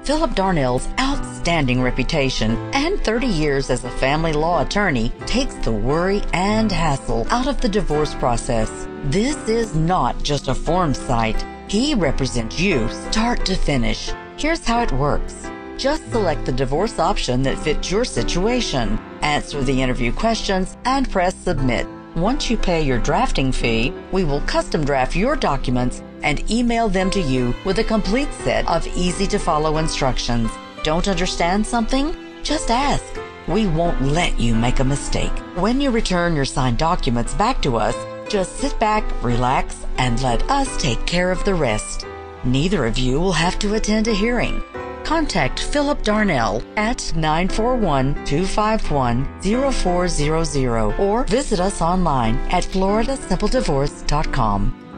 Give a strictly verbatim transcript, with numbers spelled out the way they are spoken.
Philip Darnell's outstanding reputation and thirty years as a family law attorney takes the worry and hassle out of the divorce process. This is not just a form site. He represents you start to finish. Here's how it works. Just select the divorce option that fits your situation, answer the interview questions, and press submit. Once you pay your drafting fee, we will custom draft your documents and email them to you with a complete set of easy-to-follow instructions. Don't understand something? Just ask. We won't let you make a mistake. When you return your signed documents back to us, just sit back, relax, and let us take care of the rest. Neither of you will have to attend a hearing. Contact Philip Darnell at nine four one, two five one, zero four zero zero or visit us online at florida simple divorce dot com.